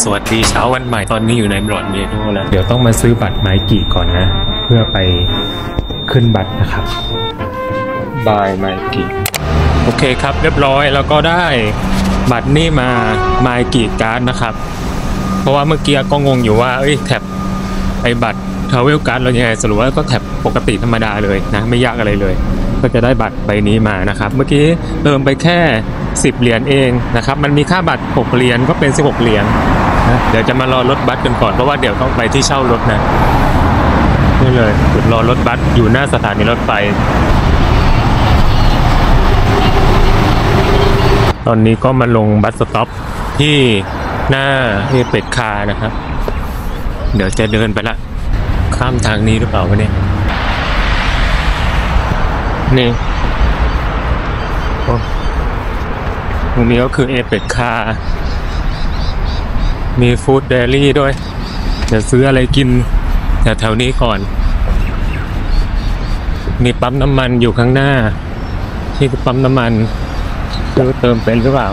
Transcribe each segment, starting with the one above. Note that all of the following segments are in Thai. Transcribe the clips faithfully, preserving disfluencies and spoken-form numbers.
วัสดีเช้าวันใหม่ตอนนี้อยู่ในบรอดเมโดแล้วเดี๋ยวต้องมาซื้อบัตรไมกิก่อนนะเพื่อไปขึ้นบัตรนะครับบายไมกิโอเคครับเรียบร้อยแล้วก็ได้บัตรนี่มาไมกิการ์ดนะครับเพราะว่าเมื่อกี้ก็งงอยู่ว่าเอ้ยแท็บไอ้บัตรทราเวลการ์ดเรายังไงสรุปว่าก็แท็บปกติธรรมดาเลยนะไม่ยากอะไรเลยก็จะได้บัตรใบนี้มานะครับเมื่อกี้เติมไปแค่สิบเหรียญเองนะครับมันมีค่าบัตรหกเหรียญก็เป็นสิบหกเหรียญนะเดี๋ยวจะมารอรถบัสกันก่อนเพราะว่าเดี๋ยวต้องไปที่เช่ารถนะนี่เลยจุดรอรถบัสอยู่หน้าสถานีรถไฟตอนนี้ก็มาลงบัสสต็อปที่หน้าเอเป็ดคานะครับเดี๋ยวจะเดินไปละข้ามทางนี้หรือเปล่าวะเนี่ยนี่ตรงนี้ก็คือเอเป็ดคามีฟู้ดเดลี่ด้วยจะซื้ออะไรกินแถวๆนี้ก่อนมีปั๊มน้ำมันอยู่ข้างหน้าที่ปั๊มน้ำมันซื้อเติมเป็นหรือเปล่า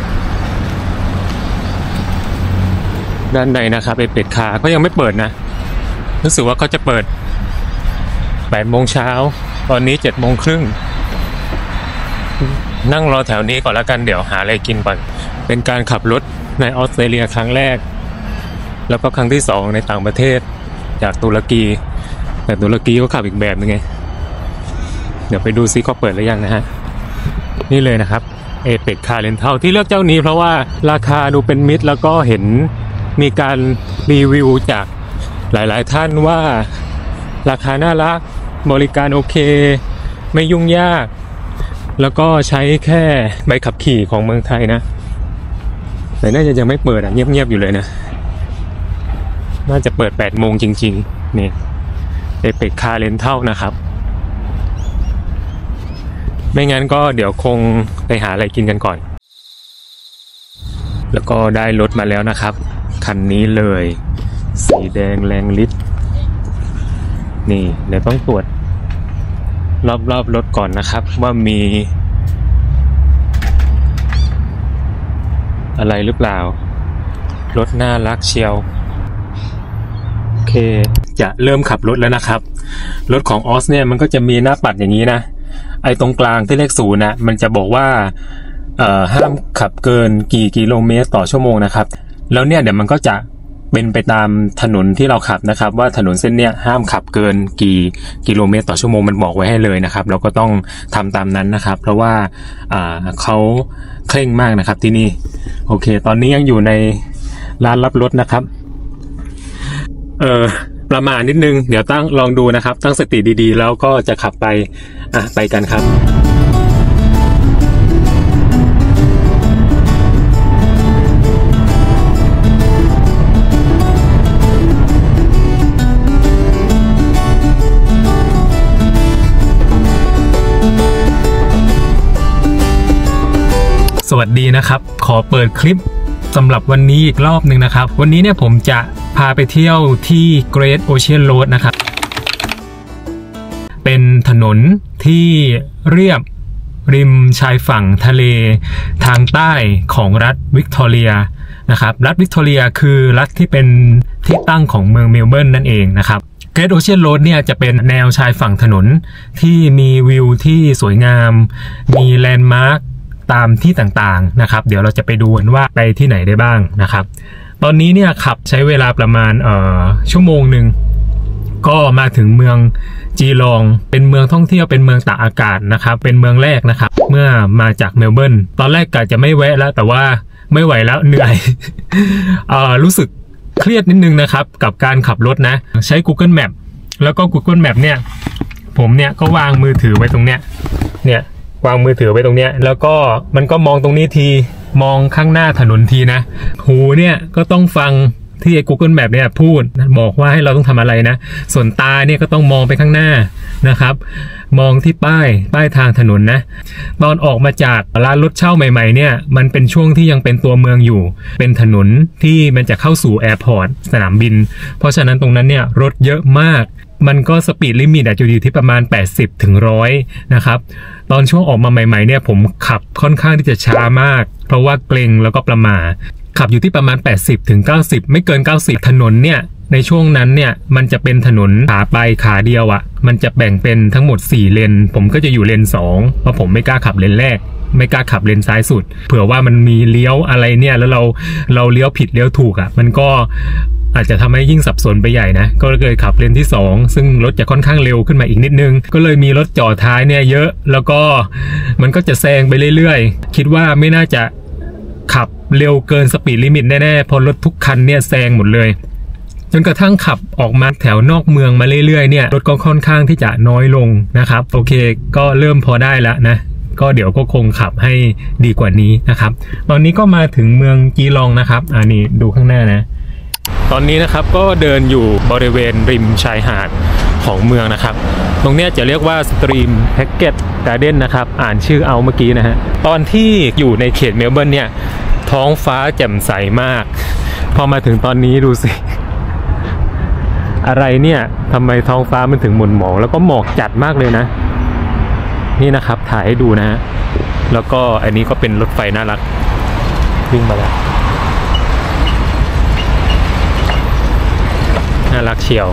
ด้านในนะครับเอเป็ดคาก็ยังไม่เปิดนะรู้สึกว่าเขาจะเปิดแปดโมงเช้าตอนนี้เจ็ดโมงครึ่งนั่งรอแถวนี้ก่อนแล้วกันเดี๋ยวหาอะไรกินก่อนเป็นการขับรถในออสเตรเลียครั้งแรกแล้วก็ครั้งที่สองในต่างประเทศจากตุรกีแต่ตุรกีก็ขับอีกแบบนึงไงเดี๋ยวไปดูซิเขาเปิดหรือยังนะฮะนี่เลยนะครับเอเป็ดคาร์เรนทัลที่เลือกเจ้านี้เพราะว่าราคาดูเป็นมิตรแล้วก็เห็นมีการรีวิวจากหลายๆท่านว่าราคาน่ารักบริการโอเคไม่ยุ่งยากแล้วก็ใช้แค่ใบขับขี่ของเมืองไทยนะแต่น่าจะยังไม่เปิดอ่ะเงียบๆอยู่เลยนะน่าจะเปิดแปดโมงจริงๆนี่เอเป็ดคาร์เรนทัลนะครับไม่งั้นก็เดี๋ยวคงไปหาอะไรกินกันก่อนแล้วก็ได้รถมาแล้วนะครับคันนี้เลยสีแดงแรงฤทธิ์นี่เดี๋ยวต้องตรวจรอบๆรถก่อนนะครับว่ามีอะไรหรือเปล่ารถน่ารักเชียวโอเคจะเริ่มขับรถแล้วนะครับรถของออสเนี่ยมันก็จะมีหน้าปัดอย่างนี้นะไอ้ตรงกลางที่เลขศูนย์นะมันจะบอกว่าเอ่อห้ามขับเกินกี่กิโลเมตรต่อชั่วโมงนะครับแล้วเนี่ยเดี๋ยวมันก็จะเป็นไปตามถนนที่เราขับนะครับว่าถนนเส้นเนี้ยห้ามขับเกินกี่กิโลเมตรต่อชั่วโมงมันบอกไว้ให้เลยนะครับเราก็ต้องทำตามนั้นนะครับเพราะว่าอ่าเขาเคร่งมากนะครับที่นี่โอเคตอนนี้ยังอยู่ในร้านรับรถนะครับเออประมาณนิดนึงเดี๋ยวตั้งลองดูนะครับตั้งสติดีๆแล้วก็จะขับไปอ่ะไปกันครับสวัสดีนะครับขอเปิดคลิปสำหรับวันนี้อีกรอบหนึ่งนะครับวันนี้เนี่ยผมจะพาไปเที่ยวที่ Great Ocean Road นะครับเป็นถนนที่เรียบริมชายฝั่งทะเลทางใต้ของรัฐวิกตอเรียนะครับรัฐวิกตอเรียคือรัฐที่เป็นที่ตั้งของเมืองเมลเบิร์นนั่นเองนะครับ Great Ocean Road เนี่ยจะเป็นแนวชายฝั่งถนนที่มีวิวที่สวยงามมีแลนด์มาร์คตามที่ต่างๆนะครับเดี๋ยวเราจะไปดูกันว่าไปที่ไหนได้บ้างนะครับตอนนี้เนี่ยขับใช้เวลาประมาณเอ่อชั่วโมงหนึ่งก็มาถึงเมืองจีลองเป็นเมืองท่องเที่ยวเป็นเมืองตากอากาศนะครับเป็นเมืองแรกนะครับเมื่อมาจากเมลเบิร์นตอนแรกกะจะไม่แวะแล้วแต่ว่าไม่ไหวแล้วเหนื่อย เอ่อรู้สึกเครียดนิดนึงนะครับกับการขับรถนะใช้ Google Map แล้วก็ Google Map เนี่ยผมเนี่ยก็วางมือถือไว้ตรงเนี้ยเนี่ยวางมือถือไว้ตรงเนี้ยแล้วก็มันก็มองตรงนี้ทีมองข้างหน้าถนนทีนะหูเนี่ยก็ต้องฟังที่ Google Map เนี่ยพูดบอกว่าให้เราต้องทำอะไรนะส่วนตาเนี่ยก็ต้องมองไปข้างหน้านะครับมองที่ป้ายป้ายทางถนนนะตอนออกมาจากร้านรถเช่าใหม่ๆเนี่ยมันเป็นช่วงที่ยังเป็นตัวเมืองอยู่เป็นถนนที่มันจะเข้าสู่แอร์พอร์ตสนามบินเพราะฉะนั้นตรงนั้นเนี่ยรถเยอะมากมันก็สปีดลิมิตอาจจะอยู่ที่ประมาณแปดสิบถึงหนึ่งร้อยนะครับตอนช่วงออกมาใหม่ๆเนี่ยผมขับค่อนข้างที่จะช้ามากเพราะว่าเกรงแล้วก็ประหม่าขับอยู่ที่ประมาณ แปดสิบถึงเก้าสิบ ไม่เกิน เก้าสิบ ถนนเนี่ยในช่วงนั้นเนี่ยมันจะเป็นถนนขาไปขาเดียวอะ่ะมันจะแบ่งเป็นทั้งหมดสี่เลนผมก็จะอยู่เลนสองเพราะผมไม่กล้าขับเลนแรกไม่กล้าขับเลนซ้ายสุดเผื่อว่ามันมีเลี้ยวอะไรเนี่ยแล้วเราเราเลี้ยวผิดเลี้ยวถูกอะ่ะมันก็อาจจะทำให้ยิ่งสับสนไปใหญ่นะก็เลยขับเลนที่สองซึ่งรถจะค่อนข้างเร็วขึ้นมาอีกนิดนึงก็เลยมีรถจ่อท้ายเนี่ยเยอะแล้วก็มันก็จะแซงไปเรื่อยๆคิดว่าไม่น่าจะขับเร็วเกินสปีดลิมิตแน่ๆเพราะรถทุกคันเนี่ยแซงหมดเลยจนกระทั่งขับออกมาแถวนอกเมืองมาเรื่อยๆเนี่ยรถก็ค่อนข้างที่จะน้อยลงนะครับโอเคก็เริ่มพอได้แล้วนะก็เดี๋ยวก็คงขับให้ดีกว่านี้นะครับตอนนี้ก็มาถึงเมืองจีลองนะครับอันนี้ดูข้างหน้านะตอนนี้นะครับก็เดินอยู่บริเวณริมชายหาดของเมืองนะครับตรงนี้จะเรียกว่าสตรีมแพ็กเก็ตการ์เด้นนะครับอ่านชื่อเอาเมื่อกี้นะฮะตอนที่อยู่ในเขตเมลเบิร์นเนี่ยท้องฟ้าแจ่มใสมากพอมาถึงตอนนี้ดูสิอะไรเนี่ยทำไมท้องฟ้ามันถึงหม่นหมองแล้วก็หมอกจัดมากเลยนะนี่นะครับถ่ายให้ดูนะฮะแล้วก็อันนี้ก็เป็นรถไฟน่ารักวิ่งมาแล้วน่ารักเชียว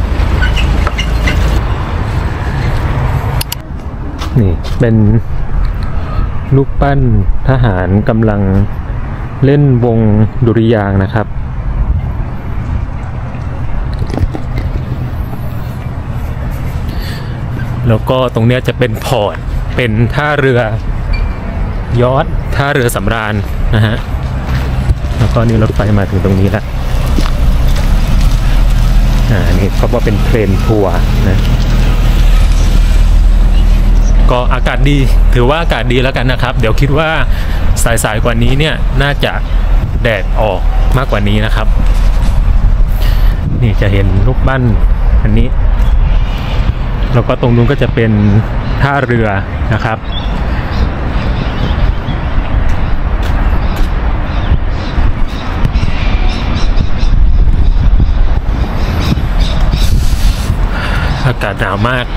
นี่เป็นรูปปั้นทหารกำลังเล่นวงดุริยางค์นะครับแล้วก็ตรงนี้จะเป็นพอร์ตเป็นท่าเรือยอชต์ท่าเรือสำราญนะฮะแล้วก็นี่รถไฟมาถึงตรงนี้แล้วอ่านี่เขาบอกเป็นเทรนทัวร์นะก็อากาศดีถือว่าอากาศดีแล้วกันนะครับเดี๋ยวคิดว่าสายๆกว่านี้เนี่ยน่าจะแดดออกมากกว่านี้นะครับนี่จะเห็นรูปปั้นอันนี้แล้วก็ตรงนู้นก็จะเป็นท่าเรือนะครับอากาศหนาวมาก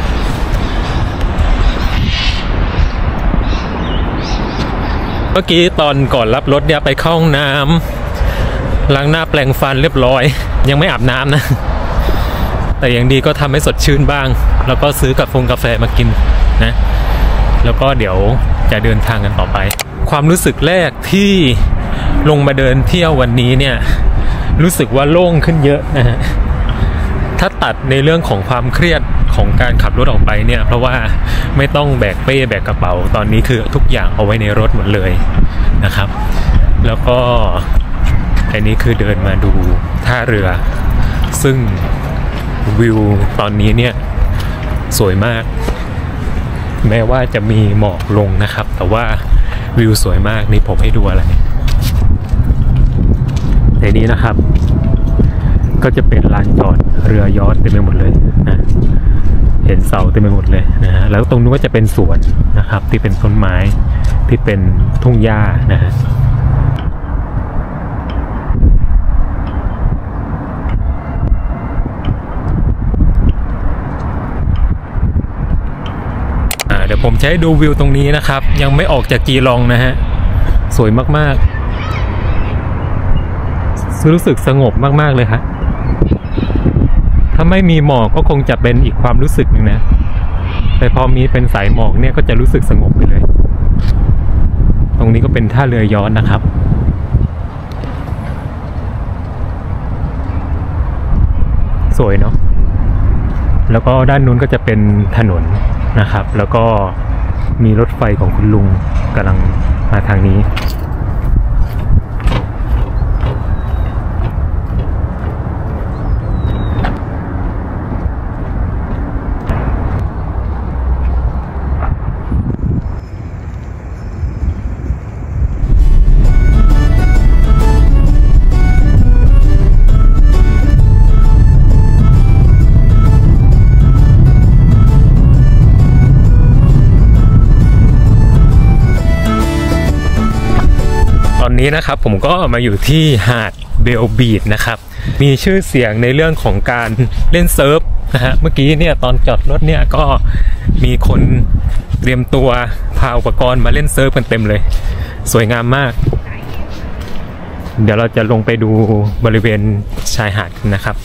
เมื่อกี้ตอนก่อนรับรถเนี่ยไปเข้าห้องน้ำล้างหน้าแปรงฟันเรียบร้อยยังไม่อาบน้ำนะแต่อย่างดีก็ทำให้สดชื่นบ้างแล้วก็ซื้อกาแฟกาแฟมากินนะแล้วก็เดี๋ยวจะเดินทางกันต่อไปความรู้สึกแรกที่ลงมาเดินเที่ยววันนี้เนี่ยรู้สึกว่าโล่งขึ้นเยอะนะฮะถ้าตัดในเรื่องของความเครียดของการขับรถออกไปเนี่ยเพราะว่าไม่ต้องแบกเป้แบกกระเป๋าตอนนี้คือทุกอย่างเอาไว้ในรถหมดเลยนะครับแล้วก็อันนี้คือเดินมาดูท่าเรือซึ่งวิวตอนนี้เนี่ยสวยมากแม้ว่าจะมีหมอกลงนะครับแต่ว่าวิวสวยมากนี่ผมให้ดูอะไรในนี้นะครับก็จะเป็นลานจอดเรือยอชต์เต็มไปหมดเลยนะเห็นเสาเต็มไปหมดเลยนะฮะแล้วตรงนู้นก็จะเป็นสวนนะครับที่เป็นต้นไม้ที่เป็นทุ่งหญ้านะฮะเดี๋ยวผมจะให้ดูวิวตรงนี้นะครับยังไม่ออกจากจีลองนะฮะสวยมากๆรู้สึกสงบมากๆเลยครับถ้าไม่มีหมอกก็คงจะเป็นอีกความรู้สึกหนึ่งนะแต่พอมีเป็นสายหมอกเนี่ยก็จะรู้สึกสงบไปเลยตรงนี้ก็เป็นท่าเรือย้อนนะครับสวยเนาะแล้วก็ด้านนู้นก็จะเป็นถนนนะครับแล้วก็มีรถไฟของคุณลุงกำลังมาทางนี้ตอนนี้นะครับผมก็มาอยู่ที่หาดเบลบีชนะครับมีชื่อเสียงในเรื่องของการเล่นเซิร์ฟนะฮะเมื่อกี้เนี่ยตอนจอดรถเนี่ยก็มีคนเตรียมตัวพาอุปกรณ์มาเล่นเซิร์ฟกันเต็มเลยสวยงามมากเดี๋ยวเราจะลงไปดูบริเวณชายหาดนะครับ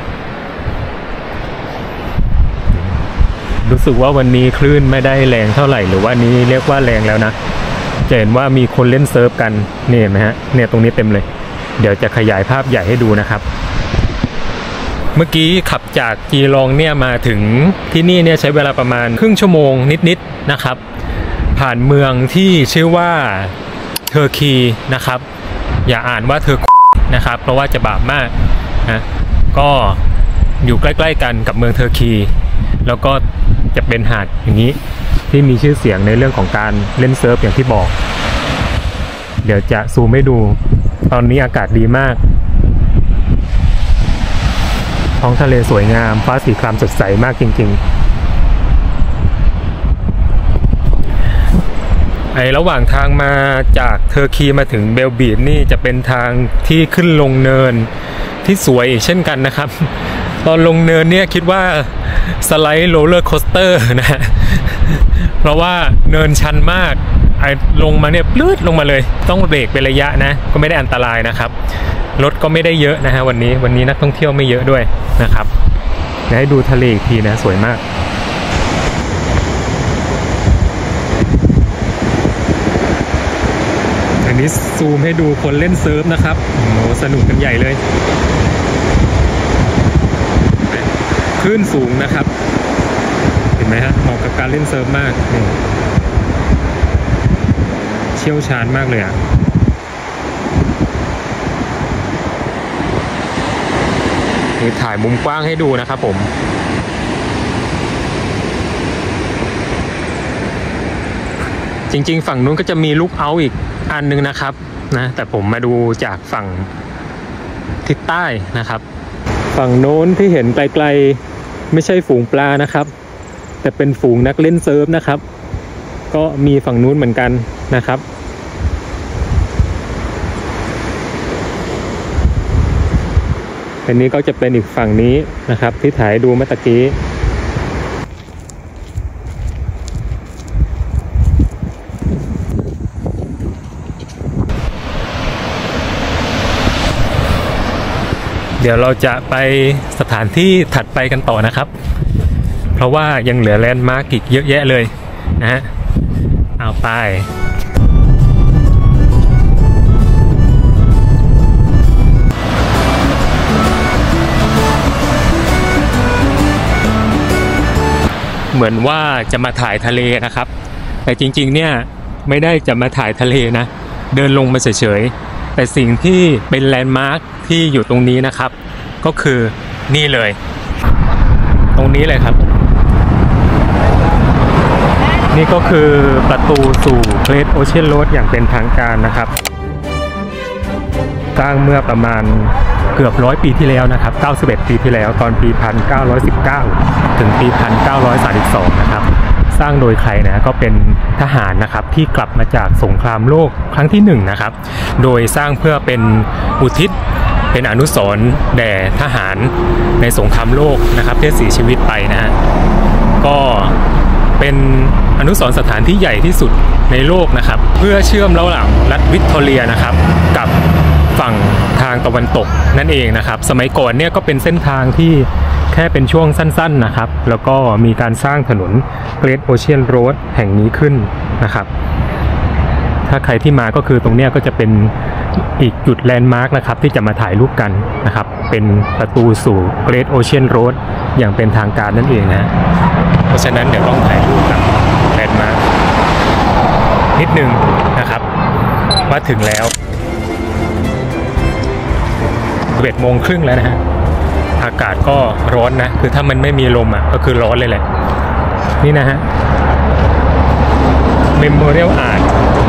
รู้สึกว่าวันนี้คลื่นไม่ได้แรงเท่าไหร่หรือว่านี้เรียกว่าแรงแล้วนะจะเห็นว่ามีคนเล่นเซิร์ฟกันนี่เห็นไหมฮะเนี่ยตรงนี้เต็มเลยเดี๋ยวจะขยายภาพใหญ่ให้ดูนะครับเมื่อกี้ขับจากจีรองเนี่ยมาถึงที่นี่เนี่ยใช้เวลาประมาณครึ่งชั่วโมงนิดๆนะครับผ่านเมืองที่ชื่อว่าเทอร์คีนะครับอย่าอ่านว่าเทอร์นะครับเพราะว่าจะบาปมากนะก็อยู่ใกล้ๆกันกับเมืองเทอร์คีแล้วก็จะเป็นหาดอย่างนี้ที่มีชื่อเสียงในเรื่องของการเล่นเซิร์ฟอย่างที่บอกเดี๋ยวจะซูมให้ดูตอนนี้อากาศดีมากท้องทะเลสวยงามฟ้าสีครามสดใสมากจริงๆไอระหว่างทางมาจากเทอร์คีมาถึงเบลบีดนี่จะเป็นทางที่ขึ้นลงเนินที่สวยเช่นกันนะครับตอนลงเนินเนี่ยคิดว่าสไลด์โรลเลอร์โคสเตอร์นะเพราะว่าเนินชันมากไอลงมาเนี่ยปลื้ดลงมาเลยต้องเบรกเป็นระยะนะก็ไม่ได้อันตรายนะครับรถก็ไม่ได้เยอะนะฮะวันนี้วันนี้นักท่องเที่ยวไม่เยอะด้วยนะครับเดี๋ยวให้ดูทะเลอีกทีนะสวยมากอันนี้ซูมให้ดูคนเล่นเซิร์ฟนะครับโอ้สนุกกันใหญ่เลยคลื่นสูงนะครับเห็นไหมฮะเหมาะกับการเล่นเซิร์ฟมากนี่เชี่ยวชาญมากเลยอ่ะนี่ถ่ายมุมกว้างให้ดูนะครับผมจริงๆฝั่งนู้นก็จะมีลูกเอาท์อีกอันนึงนะครับนะแต่ผมมาดูจากฝั่งทิศใต้นะครับฝั่งโน้นที่เห็นไกลๆไม่ใช่ฝูงปลานะครับแต่เป็นฝูงนักเล่นเซิร์ฟนะครับก็มีฝั่งนู้นเหมือนกันนะครับอันนี้ก็จะเป็นอีกฝั่งนี้นะครับที่ถ่ายดูเมื่อกี้เดี๋ยวเราจะไปสถานที่ถัดไปกันต่อนะครับเพราะว่ายังเหลือแลนด์มาร์คอีกเยอะแยะเลยนะฮะเอาไปเหมือนว่าจะมาถ่ายทะเลนะครับแต่จริงๆเนี่ยไม่ได้จะมาถ่ายทะเลนะเดินลงมาเฉยๆแต่สิ่งที่เป็นแลนด์มาร์คที่อยู่ตรงนี้นะครับก็คือนี่เลยตรงนี้เลยครับนี่ก็คือประตูสู่ Great Ocean Road อย่างเป็นทางการนะครับสร้างเมื่อประมาณเกือบร้อยปีที่แล้วนะครับเก้าสิบเอ็ดปีที่แล้วตอนปีหนึ่งพันเก้าร้อยสิบเก้าถึงปีหนึ่งพันเก้าร้อยสามสิบสองนะครับสร้างโดยใครนะก็เป็นทหารนะครับที่กลับมาจากสงครามโลกครั้งที่หนึ่งนะครับโดยสร้างเพื่อเป็นอุทิศเป็นอนุสรณ์แด่ทหารในสงครามโลกนะครับที่เสียชีวิตไปนะฮะก็เป็นอนุสรณ์สถานที่ใหญ่ที่สุดในโลกนะครับเพื่อเชื่อมระหว่างรัฐวิกตอเรียนะครับกับฝั่งทางตะวันตกนั่นเองนะครับสมัยก่อนเนี่ยก็เป็นเส้นทางที่แค่เป็นช่วงสั้นๆนะครับแล้วก็มีการสร้างถนน Great Ocean Road แห่งนี้ขึ้นนะครับถ้าใครที่มาก็คือตรงเนี้ยก็จะเป็นอีกจุดแลนด์มาร์กนะครับที่จะมาถ่ายรูปกันนะครับเป็นประตูสู่ Great Ocean Road อย่างเป็นทางการนั่นเองนะเพราะฉะนั้นเดี๋ยวต้องถ่ายรูปกับแลนด์มาร์กนิดนึงนะครับว่าถึงแล้วสิบเอ็ดโมงครึ่งแล้วนะฮะอากาศก็ร้อนนะคือถ้ามันไม่มีลมอ่ะก็คือร้อนเลยแหละนี่นะฮะ Memorial Arch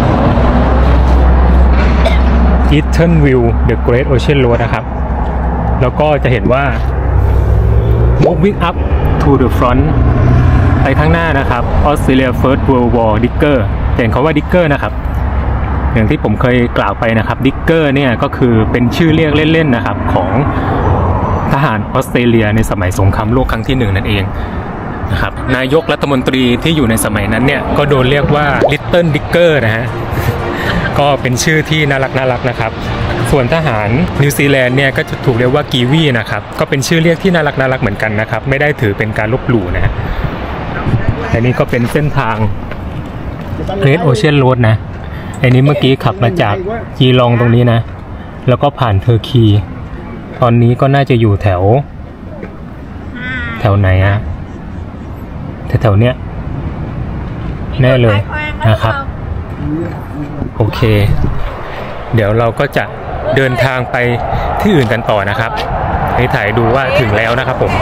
Eastern View The Great Ocean Road นะครับแล้วก็จะเห็นว่า Moving up to the front ไปข้างหน้านะครับ Australia First World War Digger เห็นเขาว่า Digger นะครับอย่างที่ผมเคยกล่าวไปนะครับ Digger เนี่ยก็คือเป็นชื่อเรียกเล่นๆนะครับของทหารออสเตรเลียในสมัยสงครามโลกครั้งที่หนึ่งนั่นเองนะครับนายกรัฐมนตรีที่อยู่ในสมัยนั้นเนี่ยก็โดนเรียกว่า Little Digger นะฮะก็เป็นชื่อที่น่ารักน่ารักนะครับส่วนทหารนิวซีแลนด์เนี่ยก็จะถูกเรียกว่ากีวีนะครับก็เป็นชื่อเรียกที่น่ารักน่ารักเหมือนกันนะครับไม่ได้ถือเป็นการลบหลู่นะอันนี้ก็เป็นเส้นทาง Great Ocean Road นะอันนี้เมื่อกี้ขับมาจากจีลองตรงนี้นะแล้วก็ผ่านเทอร์คีตอนนี้ก็น่าจะอยู่แถวแถวไหนอะแถวๆเนี้ยแน่เลยนะครับโอเคเดี๋ยวเราก็จะเดินทางไปที่อื่นกันต่อนะครับให้ถ่ายดูว่าถึงแล้วนะครับผม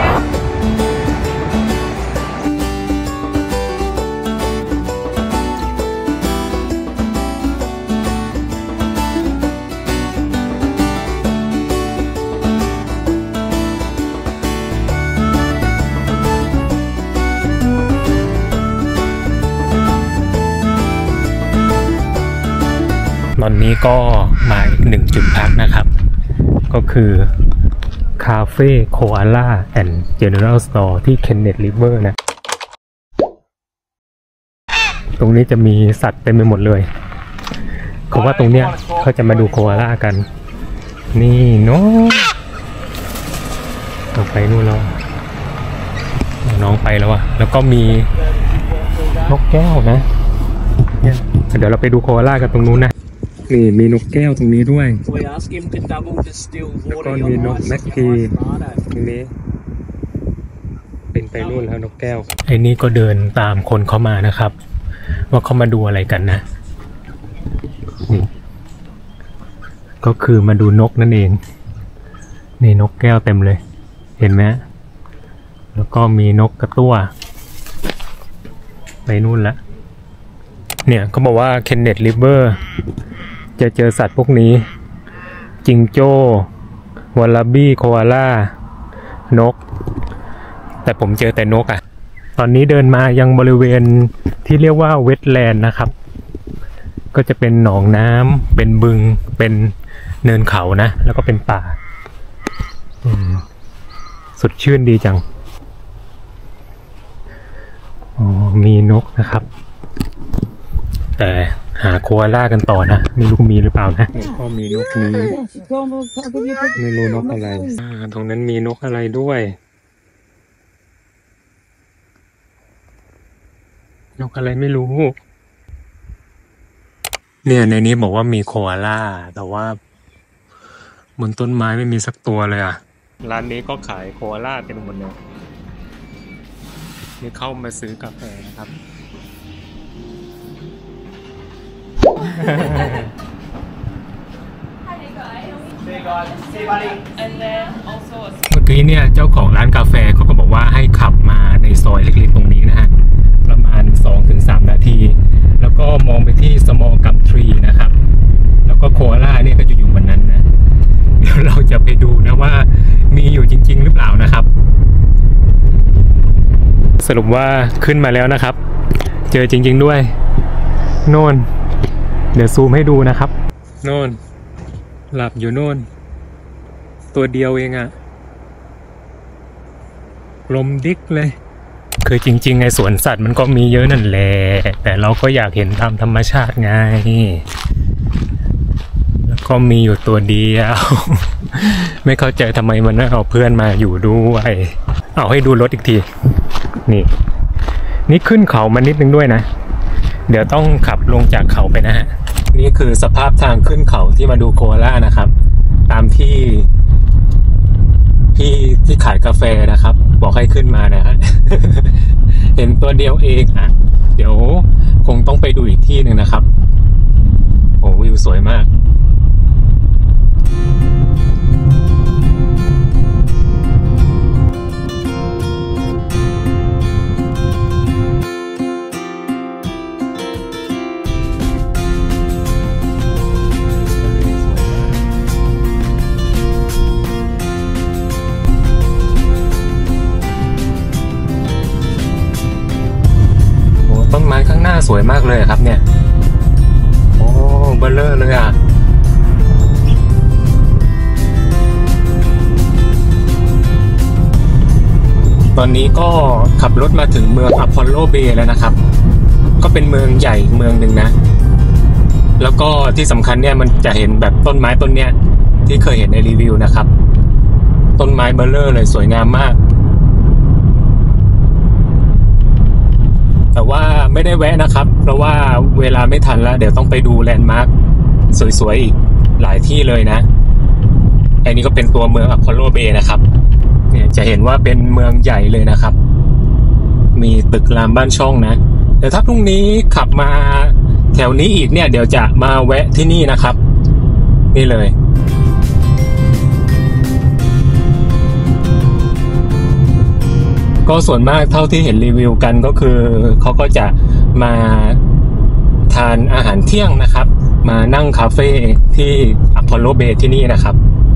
ตอนนี้ก็มาอีกหนึ่งจุดพักนะครับก็คือคาเฟ่โคอาล่าแอนด์เจเนอรัลสโตร์ที่เคนเนตริเวอร์นะตรงนี้จะมีสัตว์เต็มไปหมดเลยเขาว่าตรงเนี้ยเขาจะมาดูโคอาล่ากันนี่น้องน้องไปนู่นแล้วน้องไปแล้วอะแล้วก็มีนกแก้วนะเดี๋ยวเราไปดูโคอาล่ากันตรงนู้นนะนี่มีนกแก้วตรงนี้ด้วยแล้วก็มีนกแม็กกีตรงนี้เป็นไปนู่นแล้วนกแก้วไอ้นี่ก็เดินตามคนเข้ามานะครับว่าเขามาดูอะไรกันนะนี่ก็คือมาดูนกนั่นเองนี่นกแก้วเต็มเลยเห็นไหมแล้วก็มีนกกระตั้วไปนู่นละเนี่ยเขาบอกว่าเคนเนตริเวอร์จะเจอสัตว์พวกนี้จิงโจ้วอลลาบี้โคอาล่านกแต่ผมเจอแต่นกอ่ะตอนนี้เดินมายังบริเวณที่เรียกว่าเวทแลนด์นะครับก็จะเป็นหนองน้ำเป็นบึงเป็นเนินเขานะแล้วก็เป็นป่าสดชื่นดีจังอ๋อมีนกนะครับแต่หาโคอาล่ากันต่อนะไม่รู้มีหรือเปล่านะก็มีนกนี้ไม่รู้นกอะไรตรงนั้นมีนกอะไรด้วยนกอะไรไม่รู้เนี่ยในนี้บอกว่ามีโคอาล่าแต่ว่าบนต้นไม้ไม่มีสักตัวเลยอ่ะร้านนี้ก็ขายโคอาล่าเต็มหมดเลยนี่เข้ามาซื้อกาแฟนะครับเมื่อกี้เนี่ยเจ้าของร้านกาแฟเขาก็บอกว่าให้ขับมาในซอยเล็กๆตรงนี้นะฮะประมาณ สองถึงสาม นาทีแล้วก็มองไปที่ small gum tree นะครับแล้วก็โคอาล่าเนี่ยก็จะอยู่บนนั้นนะเดี๋ยวเราจะไปดูนะว่ามีอยู่จริงๆหรือเปล่านะครับสรุปว่าขึ้นมาแล้วนะครับเจอจริงๆด้วยโน่นเดี๋ยวซูมให้ดูนะครับโน่นหลับอยู่โน่นตัวเดียวเองอะลมดิ๊กเลยคือจริงๆไงสวนสัตว์มันก็มีเยอะนั่นแหละแต่เราก็อยากเห็นตามธรรมชาติไงแล้วก็มีอยู่ตัวเดียวไม่เข้าใจทำไมมันไม่เอาเพื่อนมาอยู่ด้วยเอาให้ดูรถอีกทีนี่นี่ขึ้นเขามานิดนึงด้วยนะเดี๋ยวต้องขับลงจากเขาไปนะฮะนี่คือสภาพทางขึ้นเขาที่มาดูโคอาล่านะครับตามที่ที่ที่ขายกาแฟนะครับบอกให้ขึ้นมานะฮะ เห็นตัวเดียวเองอ่ะเดี๋ยวคงต้องไปดูอีกที่หนึ่งนะครับโอ้วิวสวยมากต้นไม้ข้างหน้าสวยมากเลยครับเนี่ยโอ้เบลเลอร์เลยอ่ะตอนนี้ก็ขับรถมาถึงเมืองอพอลโลเบย์แล้วนะครับก็เป็นเมืองใหญ่เมืองหนึ่งนะแล้วก็ที่สำคัญเนี่ยมันจะเห็นแบบต้นไม้ต้นเนี้ยที่เคยเห็นในรีวิวนะครับต้นไม้เบลเลอร์เลยสวยงามมากแต่ว่าไม่ได้แวะนะครับเพราะว่าเวลาไม่ทันแล้วเดี๋ยวต้องไปดูแลนด์มาร์คสวยๆอีกหลายที่เลยนะอันนี้ก็เป็นตัวเมืองอพอลโลเบย์นะครับเนี่ยจะเห็นว่าเป็นเมืองใหญ่เลยนะครับมีตึกรามบ้านช่องนะเดี๋ยวถ้าพรุ่งนี้ขับมาแถวนี้อีกเนี่ยเดี๋ยวจะมาแวะที่นี่นะครับนี่เลยก็ส่วนมากเท่าที่เห็นรีวิวกันก็คือเขาก็จะมาทานอาหารเที่ยงนะครับมานั่งคาเฟ่ที่อพอลโลเบย์ที่นี่นะครับ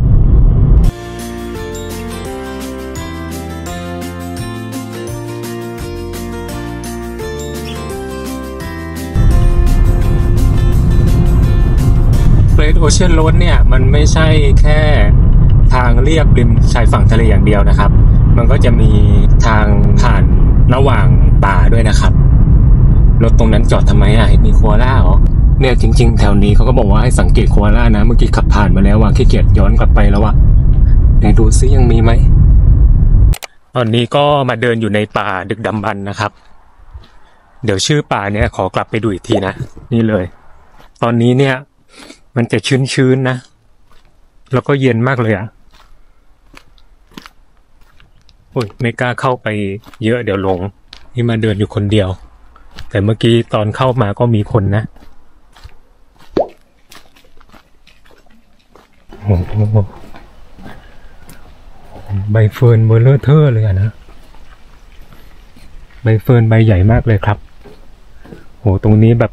เกรทโอเชียนโรดเนี่ยมันไม่ใช่แค่ทางเรียบริมชายฝั่งทะเลอย่างเดียวนะครับมันก็จะมีทางผ่านระหว่างป่าด้วยนะครับรถตรงนั้นจอดทำไมอ่ะมีโคอาล่าเหรอเนี่ยจริงๆแถวนี้เขาก็บอกว่าให้สังเกตโคอาล่านะเมื่อกี้ขับผ่านมาแล้วว่าขี้เกียจย้อนกลับไปแล้วว่ะไหนดูซิยังมีไหมตอนนี้ก็มาเดินอยู่ในป่าดึกดำบรรพ์นะครับเดี๋ยวชื่อป่าเนี่ยขอกลับไปดูอีกทีนะนี่เลยตอนนี้เนี่ยมันจะชื้นๆนะแล้วก็เย็นมากเลยอ่ะโอ้ยไม่กล้าเข้าไปเยอะเดี๋ยวหลงนี่มาเดินอยู่คนเดียวแต่เมื่อกี้ตอนเข้ามาก็มีคนนะโอ้โหใบเฟิร์นเบลเลอร์เทอร์เลยอะนะใบเฟิร์นใบใหญ่มากเลยครับโหตรงนี้แบบ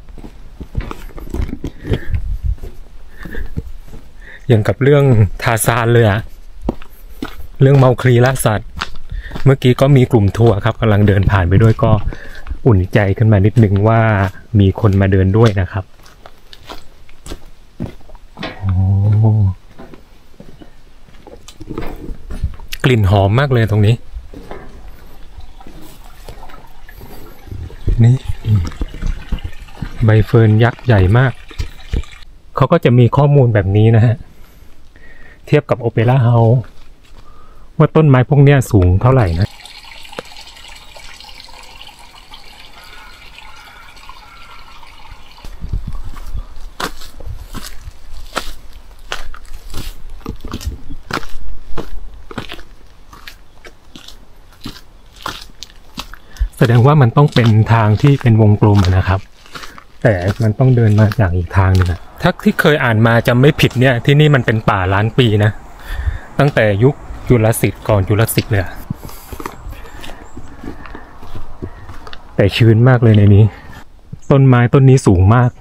อย่างกับเรื่องทาซานเลยอะเรื่องเมาคลีล่าสัตว์เมื่อกี้ก็มีกลุ่มทัวร์ครับกำลังเดินผ่านไปด้วยก็อุ่นใจขึ้นมานิดนึงว่ามีคนมาเดินด้วยนะครับโอ้กลิ่นหอมมากเลยตรงนี้นี่ใบเฟิร์นยักษ์ใหญ่มากเขาก็จะมีข้อมูลแบบนี้นะฮะเทียบกับโอเปร่าเฮาส์ว่าต้นไม้พวกนี้สูงเท่าไหร่นะแสดงว่ามันต้องเป็นทางที่เป็นวงกลมนะครับแต่มันต้องเดินมาจากอีกทางหนึ่งอะถ้าที่เคยอ่านมาจำไม่ผิดเนี่ยที่นี่มันเป็นป่าล้านปีนะตั้งแต่ยุคจุลศิลป์ก่อนจุลศิลป์เลยแต่ชื้นมากเลยในนี้ต้นไม้ต้นนี้สูงมาก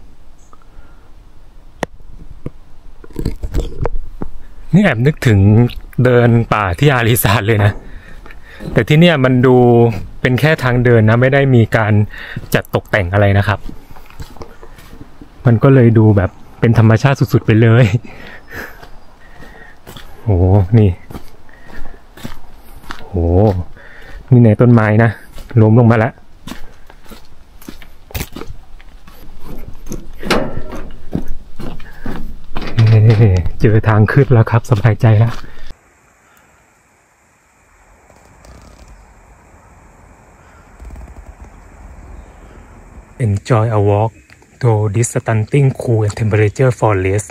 นี่แอบนึกถึงเดินป่าที่อาริซานเลยนะแต่ที่เนี่ยมันดูเป็นแค่ทางเดินนะไม่ได้มีการจัดตกแต่งอะไรนะครับมันก็เลยดูแบบเป็นธรรมชาติสุดๆไปเลยโหนี่โหนี่ในต้นไม้นะล้มลงมาแล้วเจอทางขึ้นแล้วครับสบายใจแล้วEnjoy a walk through this stunning cool and temperature forest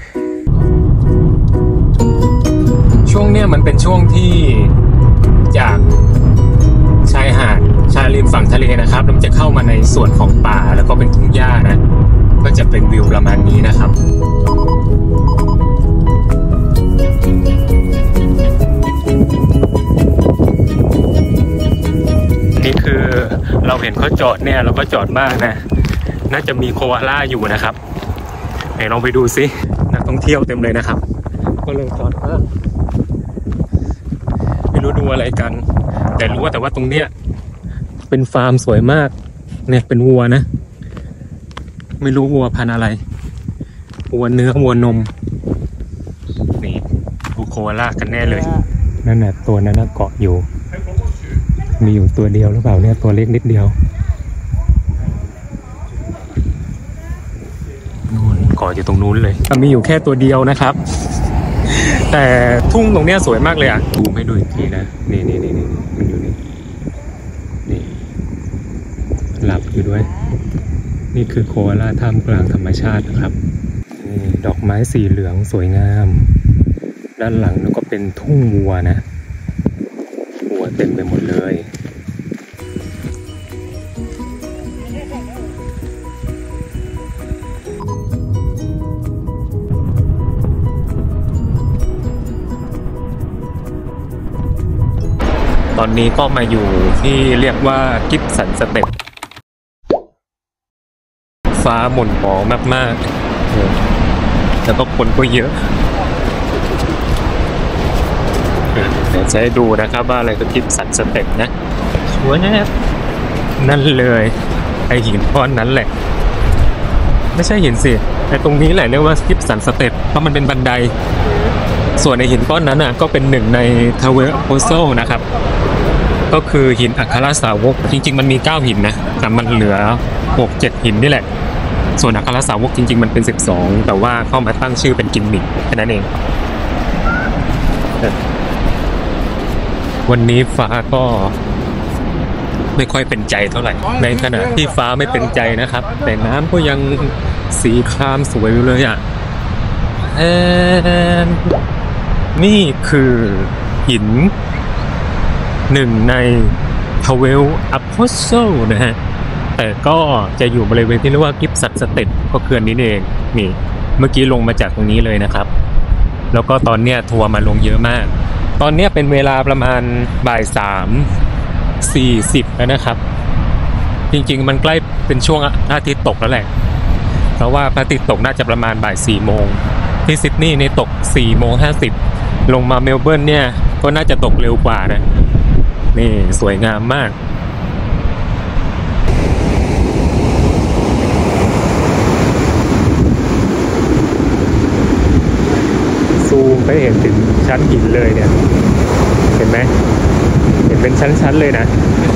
ช่วงเนี้ยมันเป็นช่วงที่จากชายหาดชายริมฝั่งทะเลนะครับแล้วมันจะเข้ามาในส่วนของป่าแล้วก็เป็นทุ่งหญ้านะก็จะเป็นวิวประมาณนี้นะครับนี่คือเราเห็นเขาจอดเนี่ยเราก็จอดบ้างนะน่าจะมีโคอาล่าอยู่นะครับไหนลองไปดูซินักท่องเที่ยวเต็มเลยนะครับก็เลยจอดบ้างไม่รู้ดูอะไรกันแต่รู้ว่าแต่ว่าตรงเนี้ยเป็นฟาร์มสวยมากเนี่ยเป็นวัวนะไม่รู้วัวพันธุ์อะไรวัวเนื้อวัวนมนี่ดูโคอาล่ากันแน่เลยนั่นน่ะตัวนั้นน่ะเกาะอยู่มีอยู่ตัวเดียวหรือเปล่าเนี่ยตัวเล็กนิดเดียวนู่นเกาะอยู่ตรงนู้นเลยมีอยู่แค่ตัวเดียวนะครับแต่ทุ่งตรงเนี้ยสวยมากเลยอ่ะดูไม่ดูอีกทีนะนี่นี่นี่นี่มันอยู่นี่นี่หลับอยู่ด้วยนี่คือโคอาล่าท่ามกลางธรรมชาตินะครับนี่ดอกไม้สีเหลืองสวยงามด้านหลังนั่นก็เป็นทุ่งวัวนะวัวเต็มไปหมดเลยตอนนี้ก็มาอยู่ที่เรียกว่ากิฟสันสเต็ปฟ้าหม่นหมองมากๆแล้วก็คนก็เยอะเดี๋ยวจะให้ดูนะครับว่าอะไรก็กิฟสันสเต็ปนะสวยนะนั่นเลยไอหินก้อนนั้นแหละไม่ใช่หินสิไอตรงนี้แหละเรียกว่ากิฟสันสเต็ปเพราะมันเป็นบันไดส่วนในหินก้อนนั้นอ่ะก็เป็นหนึ่งในทาวเวลโพโซนะครับก็คือหินอัครสาวกจริงๆมันมีเก้าหินนะแต่มันเหลือหก เจ็ดหินนี่แหละส่วนอัครสาวกจริงๆมันเป็นสิบสองแต่ว่าเข้ามาตั้งชื่อเป็นกิมมิคแค่นั้นเองวันนี้ฟ้าก็ไม่ค่อยเป็นใจเท่าไหร่ในขณะที่ฟ้าไม่เป็นใจนะครับแต่น้ำก็ยังสีครามสวยอยู่เลยอ่ะเออนี่คือหินหนึ่งในทาวเวลอะโพสโซนะฮะแต่ก็จะอยู่บริเวณที่เรียกว่ากิฟสันสเต็ปก็คืออันนี้เองนี่เมื่อกี้ลงมาจากตรงนี้เลยนะครับแล้วก็ตอนเนี้ยทัวร์มาลงเยอะมากตอนเนี้ยเป็นเวลาประมาณบ่ายสามสี่สิบแล้วนะครับจริงๆมันใกล้เป็นช่วงพระอาทิตย์ตกแล้วแหละเพราะว่าพระอาทิตย์ตกน่าจะประมาณบ่ายสี่โมงที่ซิดนีย์เนี่ยตกสี่โมงห้าสิบลงมาเมลเบิร์นเนี่ยก็น่าจะตกเร็วกว่านะนี่สวยงามมากซูมไปเห็นถึงชั้นหินเลยเนี่ยเห็นไหมเห็นเป็นชั้นๆเลยนะ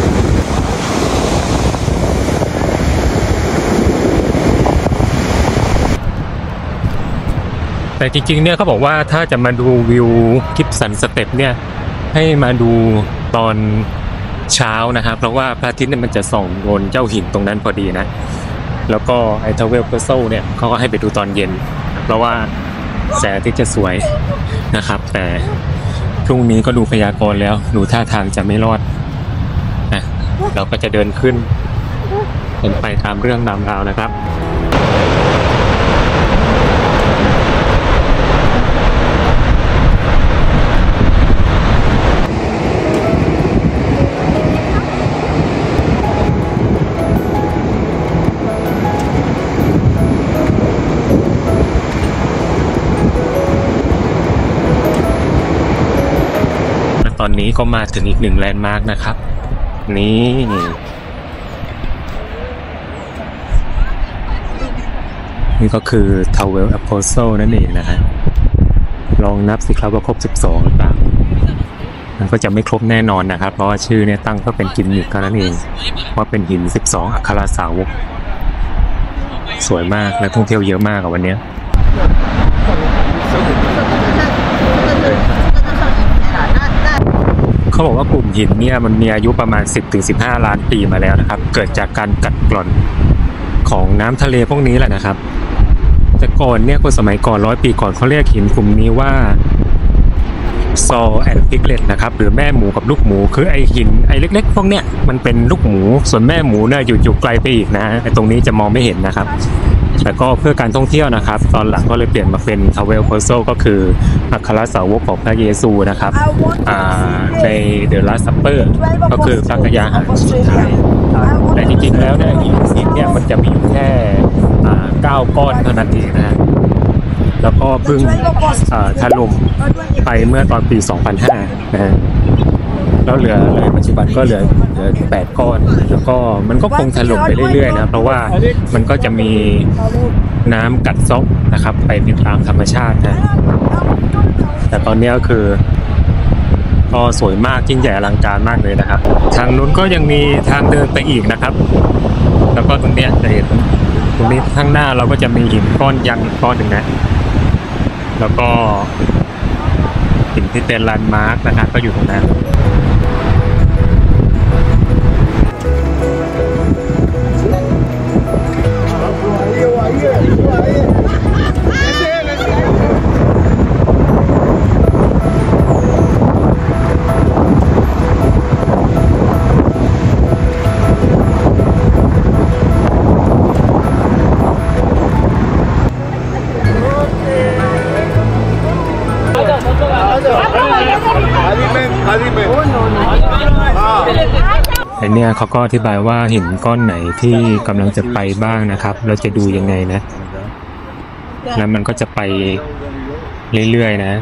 แต่จริงๆเนี่ยเขาบอกว่าถ้าจะมาดูวิวกิฟสันสเต็ปเนี่ยให้มาดูตอนเช้านะครับเพราะว่าพระอาทิตย์เนี่ยมันจะส่องโดนเจ้าหินตรงนั้นพอดีนะแล้วก็ไอทาวเวลเพอร์โซเนี่ยเขาก็ให้ไปดูตอนเย็นเพราะว่าแสงอาทิตย์จะสวยนะครับแต่พรุ่งนี้ก็ดูพยากรณ์แล้วดูท่าทางจะไม่รอดนะเราก็จะเดินขึ้นเป็นไปตามเรื่องตามราวนะครับตอนนี้ก็มาถึงอีกหนึ่งแลนด์มาร์กนะครับนี่นี่ก็คือ Tower Apostle นั่นเองนะฮะลองนับสิครับว่าครบสิบสองหรือเปล่ามันก็จะไม่ครบแน่นอนนะครับเพราะว่าชื่อเนี่ยตั้งก็เป็นกิมมิคเท่านั้นเองว่าเป็นหินสิบสองอัครสาวกสวยมากและท่องเที่ยวเยอะมากกับวันนี้เขาบอกว่ากลุ่มหินเนี่ยมันมีอายุประมาณ สิบถึงสิบห้า ล้านปีมาแล้วนะครับเกิดจากการกัดกร่อนของน้ำทะเลพวกนี้แหละนะครับแต่ก่อนเนี่ยคนสมัยก่อนร้อยปีก่อนเขาเรียกหินกลุ่มนี้ว่าซอแอนด์พิกเลตนะครับหรือแม่หมูกับลูกหมูคือไอหินไอเล็กๆพวกเนี้ยมันเป็นลูกหมูส่วนแม่หมูเนี่ยอยู่อยู่ไกลไปอีกนะไอตรงนี้จะมองไม่เห็นนะครับแต่ก็เพื่อการท่องเที่ยวนะครับตอนหลังก็เลยเปลี่ยนมาเป็นทาวเวลโพโซก็คืออัครสาวกของพระเยซูนะครับในเดอะลาสต์ซัปเปอร์ก็คือพระกยาหารสุดท้ายแต่จริงๆแล้วเนี่ยหินหินเนี่ยมันจะมีอยู่แค่เก้าก้อนเท่านั้นเองนะฮะแล้วก็เพิ่งถล่มไปเมื่อตอนปีสองพันห้านะฮะแล้วเหลือเลยปัจจุบันก็เหลือเหลือแปดก้อนแล้วก็มันก็คงถล่มไปเรื่อยๆนะเพราะว่ามันก็จะมีน้ำกัดซอกนะครับไปเป็นตามธรรมชาตินะแต่ตอนนี้ก็คือก็สวยมากยิ่งใหญ่อลังการมากเลยนะครับทางนู้นก็ยังมีทางเดินไปอีกนะครับแล้วก็ตรงเนี้ยจะเห็นตรงนี้ข้างหน้าเราก็จะมีหินก้อนยักษ์ก้อนหนึ่งนะแล้วก็ที่เป็นแลนด์มาร์คนะครับก็อยู่ตรงนั้นไอเนี้ยเขาก็อธิบายว่าหินก้อนไหนที่กำลังจะไปบ้างนะครับเราจะดูยังไงนะแล้วมันก็จะไปเรื่อยๆนะ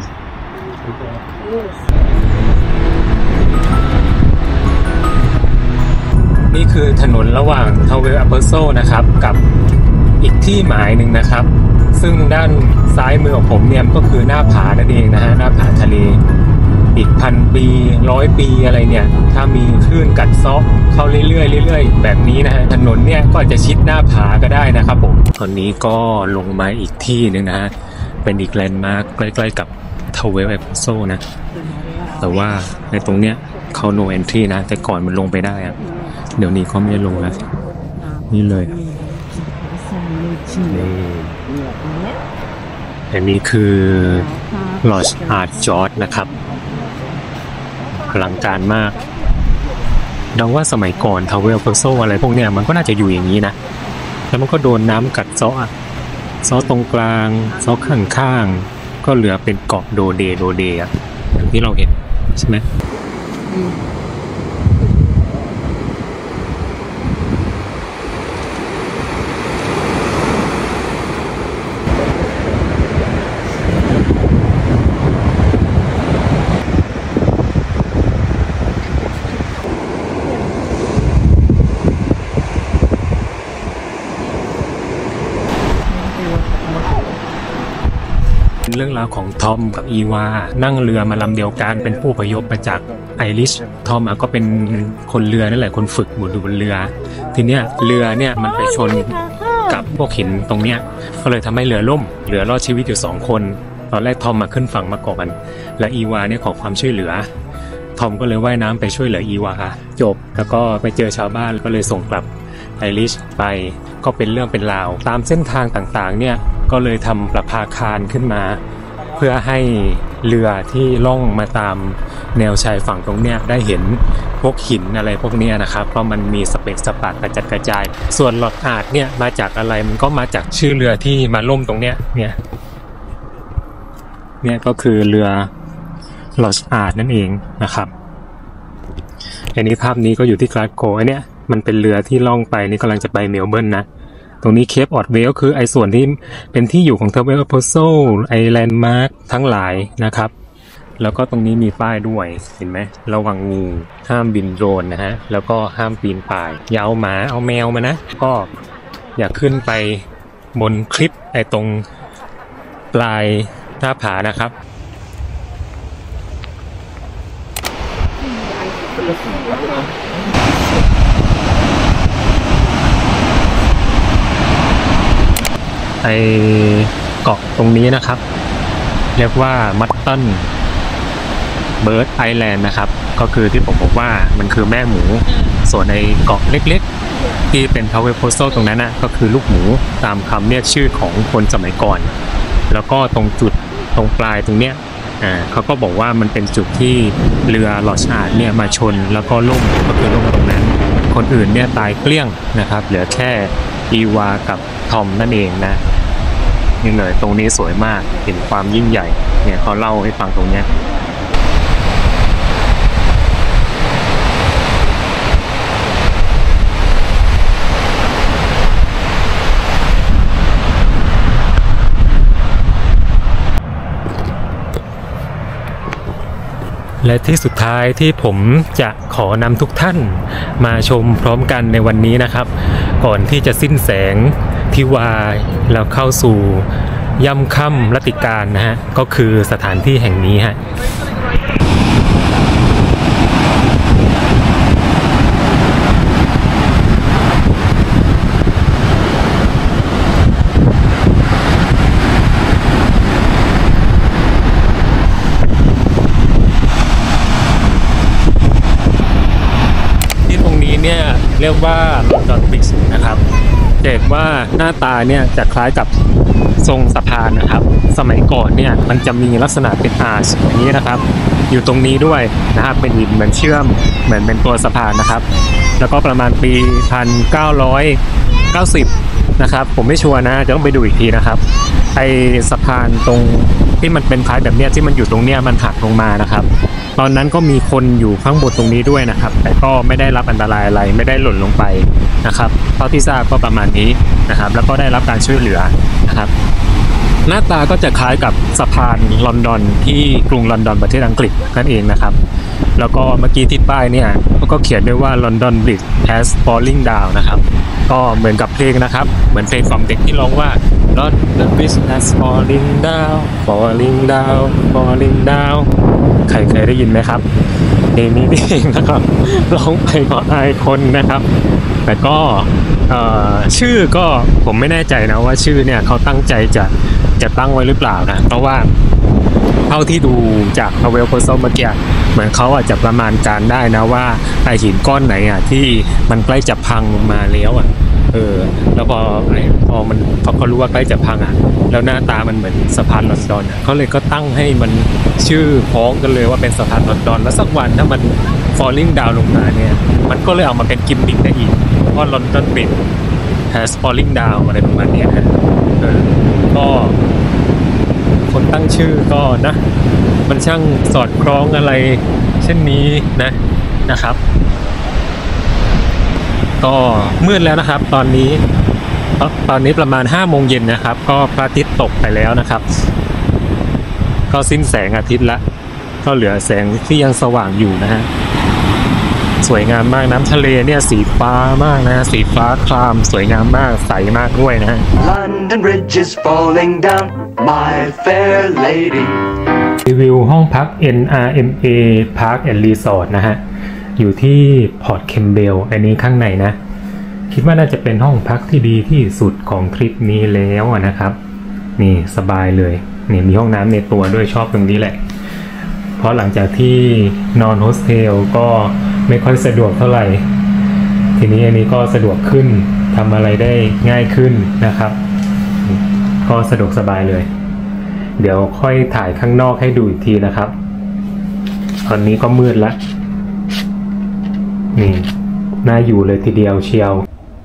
นี่คือถนนระหว่างทาวเวลอัปเปอร์โซนะครับกับอีกที่หมายหนึ่งนะครับซึ่งด้านซ้ายมือของผมเนี่ยก็คือหน้าผานั่นเองนะฮะหน้าผาทะเลอีกพันปีร้อยปีอะไรเนี่ยถ้ามีคลื่นกัดเซาะเข้าเรื่อยๆเรื่อยๆแบบนี้นะฮะถนนเนี่ยก็จะชิดหน้าผาก็ได้นะครับผมตอนนี้ก็ลงมาอีกที่หนึ่งนะฮะเป็นอีกแลนด์มาร์คใกล้ๆกับทาวเวลอัปเปอร์โซนะแต่ว่าในตรงเนี้ยเขา no entry นะแต่ก่อนมันลงไปได้อะเดี๋ยวนี้เขาไม่ลงแล้วนี่เลยนี่อันนี้คือ Lodge Art George นะครับอลังการมากเดาว่าสมัยก่อนทาวเวลอัปเปอร์โซอะไรพวกเนี้ยมันก็น่าจะอยู่อย่างนี้นะแล้วมันก็โดนน้ำกัดเซาะเซาะตรงกลางเซาะข้างๆก็เหลือเป็นเกาะโดเดโดเดอะอย่างที่เราเห็นใช่ไหมเรื่องราวของทอมกับอีวานั่งเรือมาลำเดียวกันเป็นผู้อพยพมาจากไอริชทอมก็เป็นคนเรือนั่นแหละคนฝึกอยู่บนเรือทีเนี้ยเรือเนี่ยมันไปชนกับพวกหินตรงเนี้ยก็เลยทำให้เรือล่มเหลือรอดชีวิตอยู่สองคนตอนแรกทอมมาขึ้นฝั่งมาก่อนและอีวาเนี่ยขอความช่วยเหลือทอมก็เลยว่ายน้ำไปช่วยเหลืออีวาจบแล้วก็ไปเจอชาวบ้านก็เลยส่งกลับไอริชไปก็เป็นเรื่องเป็นราวตามเส้นทางต่างๆเนี่ยก็เลยทำประภาคารขึ้นมาเพื่อให้เรือที่ล่องมาตามแนวชายฝั่งตรงเนี้ยได้เห็นพวกหินอะไรพวกเนี้ยนะครับเพราะมันมีสเปกสปาร์กระจัดกระจายส่วนหลอดอาร์ตเนี่ยมาจากอะไรมันก็มาจากชื่อเรือที่มาล่มตรงเนี้ยเนี่ยเนี่ยก็คือเรือลอดอาร์ตนั่นเองนะครับอันนี้ภาพนี้ก็อยู่ที่กลาสโกว์อันเนี้ยมันเป็นเรือที่ล่องไปนี่กำลังจะไปเมลเบิร์นนะตรงนี้เคปออดเวลคือไอ้ส่วนที่เป็นที่อยู่ของทาวเวลอัปเปอร์โซไอแลนด์มาร์คทั้งหลายนะครับแล้วก็ตรงนี้มีป้ายด้วยเห็นไหมระวังงูห้ามบินโดรนนะฮะแล้วก็ห้ามปีนป่ายอย่าเอาหมาเอาแมวมานะก็อย่าขึ้นไปบนคลิปไอ้ตรงปลายหน้าผานะครับไอเกาะตรงนี้นะครับเรียกว่ามัตตันเบิร์ดไอแลนด์นะครับก็คือที่ผมบอกว่ามันคือแม่หมูส่วนในเกาะเล็กๆที่เป็นทาวเวลโพสโซตรงนั้นนะก็คือลูกหมูตามคำเรียกชื่อของคนสมัยก่อนแล้วก็ตรงจุดตรงปลายตรงเนี้ยอ่าเขาก็บอกว่ามันเป็นจุดที่เรือลอดอาร์ตเนี่ยมาชนแล้วก็ล่มก็คือล่มตรงนั้นคนอื่นเนี่ยตายเกลี้ยงนะครับเหลือแค่อีวากับทอมนั่นเองนะนี่เลยตรงนี้สวยมากเห็นความยิ่งใหญ่เนี่ยเขาเล่าให้ฟังตรงเนี้ยและที่สุดท้ายที่ผมจะขอนำทุกท่านมาชมพร้อมกันในวันนี้นะครับก่อนที่จะสิ้นแสงทิวาแล้วเข้าสู่ย่ำค่ำรัตติการนะฮะก็คือสถานที่แห่งนี้ฮะเรียกว่า London Bridge นะครับเห็นว่าหน้าตาเนี่ยจะคล้ายกับทรงสะพานนะครับสมัยก่อนเนี่ยมันจะมีลักษณะเป็นอาร์ชอย่างนี้นะครับอยู่ตรงนี้ด้วยนะครับเป็นหินเหมือนเชื่อมเหมือนเป็นตัวสะพานนะครับแล้วก็ประมาณปีหนึ่งพันเก้าร้อยเก้าสิบนะครับผมไม่ชัวร์นะจะต้องไปดูอีกทีนะครับไอสะพานตรงที่มันเป็นคล้ายแบบเนี้ยที่มันอยู่ตรงเนี้ยมันหักลงมานะครับตอนนั้นก็มีคนอยู่ข้างบนตรงนี้ด้วยนะครับแต่ก็ไม่ได้รับอันตรายอะไรไม่ได้หล่นลงไปนะครับเท่าที่ทราบก็ประมาณนี้นะครับแล้วก็ได้รับการช่วยเหลือนะครับหน้าตาก็จะคล้ายกับสะพานลอนดอนที่กรุงลอนดอนประเทศอังกฤษนั่นเองนะครับแล้วก็เมื่อกี้ที่ป้ายเนี่ยก็เขียนด้วยว่า London Bridge has falling down นะครับก็เหมือนกับเพลงนะครับเหมือนเพลงของเด็กที่ร้องว่า London Bridge has falling down falling down falling down ใครเคยได้ยินไหมครับเพลงนี้เองนะครับร้องไปก็อายคนนะครับแต่ก็ชื่อก็ผมไม่แน่ใจนะว่าชื่อเนี่ยเขาตั้งใจจะจะตั้งไว้หรือเปล่านะเพราะว่าเท่าที่ดูจากพาเวล เพอร์ซอลเมื่อกี้เหมือนเขาอาจจะประมาณการได้นะว่าไอหินก้อนไหนอ่ะที่มันใกล้จะพังลงมาแล้วอ่ะเออแล้วพอพอมันพอเขารู้ว่าใกล้จะพังอ่ะแล้วหน้าตามันเหมือนสะพานลอนดอนเขาเลยก็ตั้งให้มันชื่อพ้องกันเลยว่าเป็นสะพานลอนดอนแล้วสักวันถ้ามัน falling down ลงมาเนี่ยมันก็เลยเอามาเป็นกิมมิคได้อีกเพราะ London Bridge has falling down อะไรประมาณนี้นะเออก็คนตั้งชื่อก็นะมันช่างสอดคล้องอะไรเช่นนี้นะนะครับก็มืดแล้วนะครับตอนนี้ตอนนี้ประมาณห้าโมงเย็นนะครับก็พระอาทิตย์ตกไปแล้วนะครับก็สิ้นแสงอาทิตย์ละก็เหลือแสงที่ยังสว่างอยู่นะฮะสวยงามมากน้ำทะเลเนี่ยสีฟ้ามากนะสีฟ้าครามสวยงามมากใสมากด้วยนะ London Bridge is falling down my fair lady รีวิวห้องพัก เอ็น อาร์ เอ็ม เอ Park and Resort นะฮะอยู่ที่พอร์ตเคมเบลอันนี้ข้างในนะคิดว่าน่าจะเป็นห้องพักที่ดีที่สุดของทริปนี้แล้วนะครับนี่สบายเลยนี่มีห้องน้ำในตัวด้วยชอบตรงนี้แหละเพราะหลังจากที่นอนโฮสเทลก็ไม่ค่อยสะดวกเท่าไหร่ทีนี้อันนี้ก็สะดวกขึ้นทำอะไรได้ง่ายขึ้นนะครับก็สะดวกสบายเลยเดี๋ยวค่อยถ่ายข้างนอกให้ดูอีกทีนะครับตอนนี้ก็มืดแล้วนี่น่าอยู่เลยทีเดียวเชียว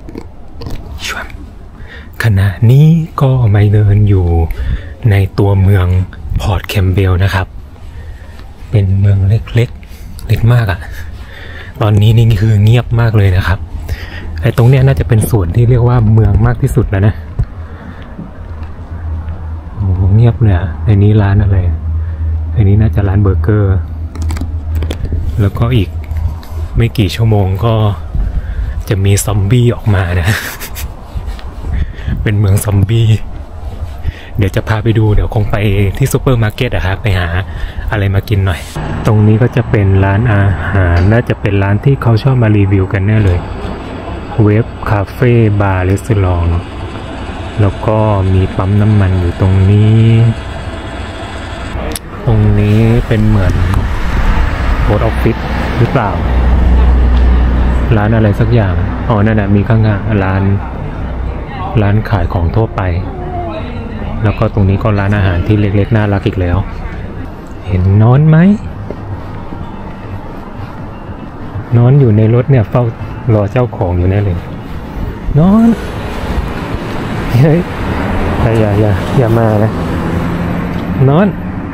ขณะนี้ก็มาเดินอยู่ในตัวเมืองพอร์ตเคมเบลนะครับเป็นเมืองเล็กๆ เล็กมากอะ่ะตอนนี้นี่คือเงียบมากเลยนะครับไอ้ตรงเนี้ยน่าจะเป็นส่วนที่เรียกว่าเมืองมากที่สุดแล้วนะโอ้เงียบเลยอ่ะในนี้ร้านอะไรในนี้น่าจะร้านเบอร์เกอร์แล้วก็อีกไม่กี่ชั่วโมงก็จะมีซอมบี้ออกมานะ เป็นเมืองซอมบี้เดี๋ยวจะพาไปดูเดี๋ยวคงไปที่ซูเปอร์มาร์เก็ตอะครับไปหาอะไรมากินหน่อยตรงนี้ก็จะเป็นร้านอาหารน่าจะเป็นร้านที่เขาชอบมารีวิวกันแน่เลยเวฟคาเฟ่บาร์รีสอร์ทแล้วก็มีปั๊มน้ำมันอยู่ตรงนี้ตรงนี้เป็นเหมือนโพสต์ออฟฟิศหรือเปล่าร้านอะไรสักอย่างอ๋อนั่นแหละมีข้างๆร้านร้านขายของทั่วไปแล้วก็ตรงนี้ก็ร้านอาหารที่เล็กๆน่ารักอีกแล้วเห็นนอนไหมนอนอยู่ในรถเนี่ยเฝ้ารอเจ้าของอยู่แน่เลยนอนเฮ้ยอย่าอย่าอย่ามานะนอน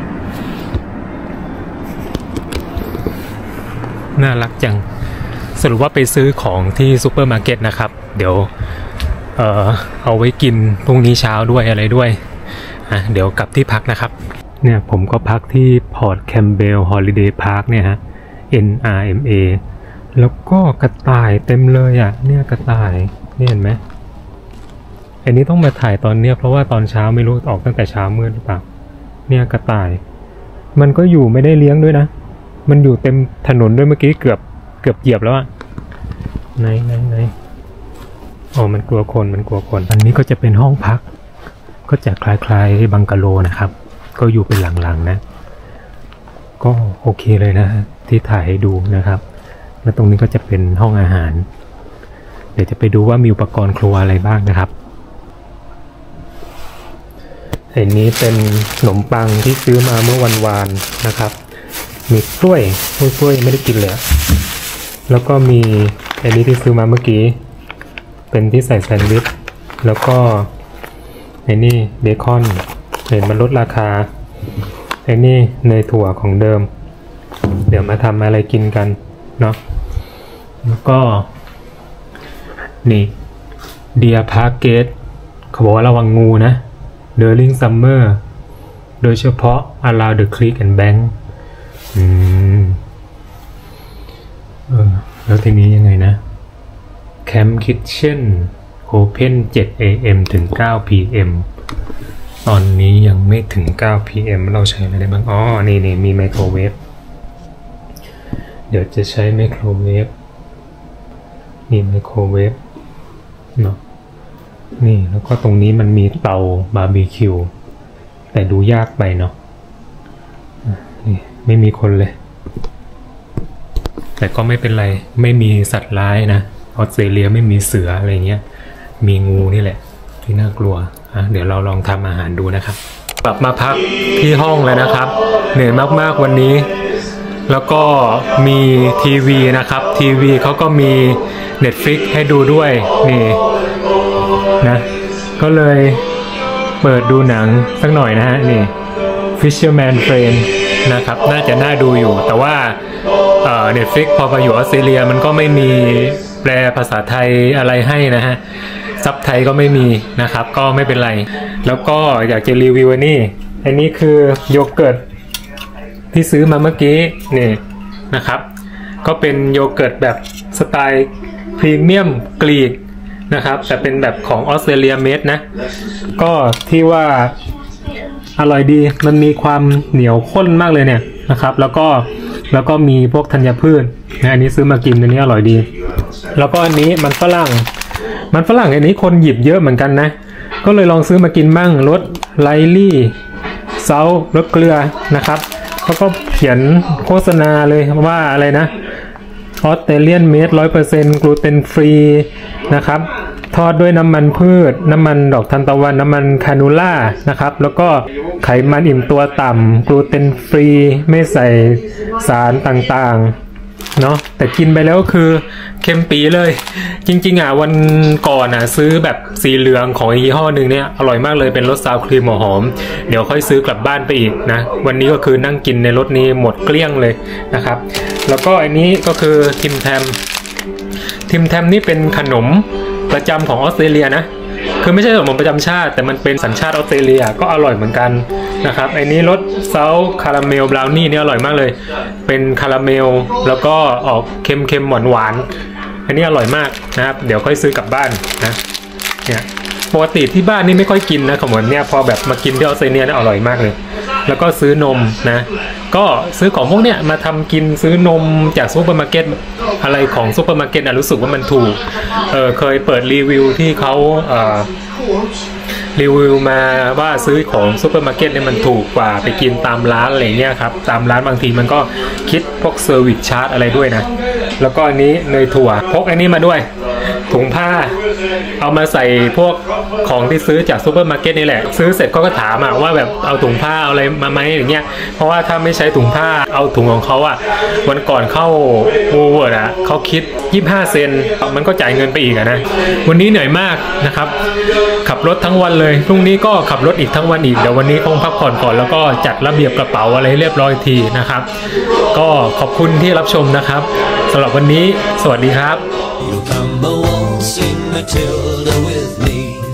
น่ารักจังสรุปว่าไปซื้อของที่ซูเปอร์มาร์เก็ตนะครับเดี๋ยวเอ่อเอาไว้กินพรุ่งนี้เช้าด้วยอะไรด้วยอ่ะเดี๋ยวกลับที่พักนะครับเนี่ยผมก็พักที่พอร์ตแคมเบลฮอลิเดย์พาร์คเนี่ยฮะ เอ็น อาร์ เอ็ม เอ แล้วก็กระต่ายเต็มเลยอ่ะเนี่ยกระต่ายนี่เห็นไหมอันนี้ต้องมาถ่ายตอนเนี้ยเพราะว่าตอนเช้าไม่รู้ออกตั้งแต่เช้ามืดหรือเปล่าเนี่ยกระต่ายมันก็อยู่ไม่ได้เลี้ยงด้วยนะมันอยู่เต็มถนนด้วยเมื่อกี้เกือบเกือบเหยียบแล้วอ่ะไหนไหนไหนอ๋อมันกลัวคนมันกลัวคนอันนี้ก็จะเป็นห้องพักก็จะคล้ายๆบังกะโลนะครับก็อยู่เป็นหลังๆนะก็โอเคเลยนะที่ถ่ายให้ดูนะครับแล้วตรงนี้ก็จะเป็นห้องอาหารเดี๋ยวจะไปดูว่ามีอุปกรณ์ครัวอะไรบ้างนะครับอันนี้เป็นขนมปังที่ซื้อมาเมื่อวันวานนะครับมีกล้วยกล้วยไม่ได้กินเลยแล้วก็มีอันนี้ที่ซื้อมาเมื่อกี้เป็นที่ใส่แซนด์วิชแล้วก็ไอ้นี่เบคอนเห็นมันลดราคาไอ้นี่เนยถั่วของเดิมเดี๋ยวมาทำอะไรกินกันเนาะแล้วก็นี่เดียพาร์เกตเขาบอกว่าระวังงูนะ During Summer โดยเฉพาะ Around the Creek and Bank อืมเออแล้วทีนี้ยังไงนะ Camp Kitchen Open เจ็ด เอ เอ็ม ถึง เก้า พี เอ็ม ตอนนี้ยังไม่ถึง เก้า พี เอ็ม เราใช้อะไรได้บ้างอ๋อนี่นี่มีไมโครเวฟเดี๋ยวจะใช้ไมโครเวฟมีไมโครเวฟเนาะนี่แล้วก็ตรงนี้มันมีเตาบาร์บีคิวแต่ดูยากไปเนาะนี่ไม่มีคนเลยแต่ก็ไม่เป็นไรไม่มีสัตว์ร้ายนะออสเตรเลียไม่มีเสืออะไรเงี้ยมีงูนี่แหละที่น่ากลัวอ่ะเดี๋ยวเราลองทำอาหารดูนะครับกลับมาพักที่ห้องเลยนะครับเหนื่อยมากๆวันนี้แล้วก็มีทีวีนะครับทีวีเขาก็มี Netflix ให้ดูด้วยนี่นะก็เลยเปิดดูหนังสักหน่อยนะฮะนี่ Fisherman Friend นะครับน่าจะน่าดูอยู่แต่ว่าเอ่อ Netflix พอไปอยู่ออสเตรเลียมันก็ไม่มีแปลภาษาไทยอะไรให้นะฮะซับไทยก็ไม่มีนะครับก็ไม่เป็นไรแล้วก็อยากจะรีวิวอันนี้อันนี้คือโยเกิร์ตที่ซื้อมาเมื่อกี้นี่นะครับก็เป็นโยเกิร์ตแบบสไตล์พรีเมียมกรีกนะครับแต่เป็นแบบของออสเตรเลียเมดนะก็ที่ว่าอร่อยดีมันมีความเหนียวข้นมากเลยเนี่ยนะครับแล้วก็แล้วก็มีพวกธัญพืชนะอันนี้ซื้อมากินอันนี้อร่อยดีแล้วก็อันนี้มันฝรั่งมันฝรั่งอันนี้คนหยิบเยอะเหมือนกันนะก็เลยลองซื้อมากินบ้างรสไลลี่เซาลดเกลือนะครับเขาก็เขียนโฆษณาเลยว่าอะไรนะออสเตรเลียนเมดร้อยเปอร์เซ็นต์กลูเตนฟรีนะครับทอดด้วยน้ำมันพืชน้ำมันดอกทานตะวันน้ำมันคานูล่านะครับแล้วก็ไขมันอิ่มตัวต่ำกลูเตนฟรีไม่ใส่สารต่างๆเนาะแต่กินไปแล้วคือเค็มปีเลยจริงๆอ่ะวันก่อนอ่ะซื้อแบบสีเหลืองของยี่ห้อหนึ่งเนี่ยอร่อยมากเลยเป็นรสซาวครีมหอมเดี๋ยวค่อยซื้อกลับบ้านไปอีกนะวันนี้ก็คือนั่งกินในรสนี้หมดเกลี้ยงเลยนะครับแล้วก็อันนี้ก็คือทิมแทมทิมแทมนี่เป็นขนมประจำของออสเตรเลียนะคือไม่ใช่ขนมประจำชาติแต่มันเป็นสัญชาติออสเตรเลียก็อร่อยเหมือนกันนะครับไอ้นี้รสเซาคาราเมลบราวนี่นี่อร่อยมากเลยเป็นคาราเมลแล้วก็ออกเค็มๆหวานๆอันนี้อร่อยมากนะครับเดี๋ยวค่อยซื้อกลับบ้านนะเนี่ยปกติที่บ้านนี่ไม่ค่อยกินนะขนมเนี่ยพอแบบมากินที่ออสเตรเลียนี่อร่อยมากเลยแล้วก็ซื้อนมนะก็ซื้อของพวกเนี้ยมาทำกินซื้อนมจากซูเปอร์มาร์เก็ตอะไรของซูเปอร์มาร์เก็ตรู้สึกว่ามันถูกเออเคยเปิดรีวิวที่เขาเอ่อรีวิวมาว่าซื้อของซูเปอร์มาร์เก็ตเนี่ยมันถูกกว่าไปกินตามร้านอะไรเงี้ยครับตามร้านบางทีมันก็คิดพวกเซอร์วิสชาร์จอะไรด้วยนะแล้วก็อันนี้เนยถั่วพกอันนี้มาด้วยถุงผ้าเอามาใส่พวกของที่ซื้อจากซูเปอร์มาร์เก็ตนี่แหละซื้อเสร็จเขาก็ถามอะว่าแบบเอาถุงผ้าเอาอะไรมาไหมอย่างเงี้ยเพราะว่าถ้าไม่ใช้ถุงผ้าเอาถุงของเขาอะวันก่อนเข้าวูเวิร์ดอะเขาคิดยี่สิบห้าเซนมันก็จ่ายเงินไปอีกอะนะวันนี้เหนื่อยมากนะครับขับรถทั้งวันเลยพรุ่งนี้ก็ขับรถอีกทั้งวันอีกเดี๋ยววันนี้คงพักผ่อนก่อนแล้วก็จัดระเบียบกระเป๋าอะไรเรียบร้อยทีนะครับก็ขอบคุณที่รับชมนะครับสำหรับวันนี้สวัสดีครับ You come waltzing Matilda with me.